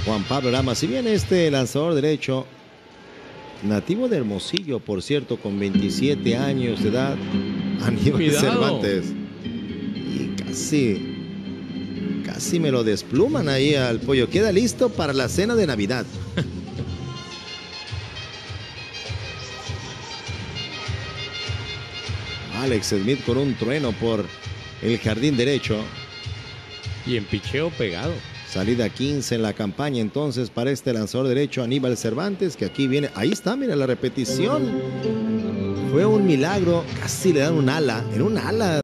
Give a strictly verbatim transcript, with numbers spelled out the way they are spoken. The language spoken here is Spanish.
Juan Pablo Lama. Si bien este lanzador derecho, nativo de Hermosillo, por cierto, con veintisiete años de edad, Aníbal Cervantes. Y casi, casi me lo despluman ahí al pollo. Queda listo para la cena de Navidad. Alex Smith con un trueno por el jardín derecho. Y en picheo pegado. Salida quince en la campaña entonces para este lanzador derecho Aníbal Cervantes, que aquí viene. Ahí está, mira la repetición. Fue un milagro. Casi le dan un ala. En un ala.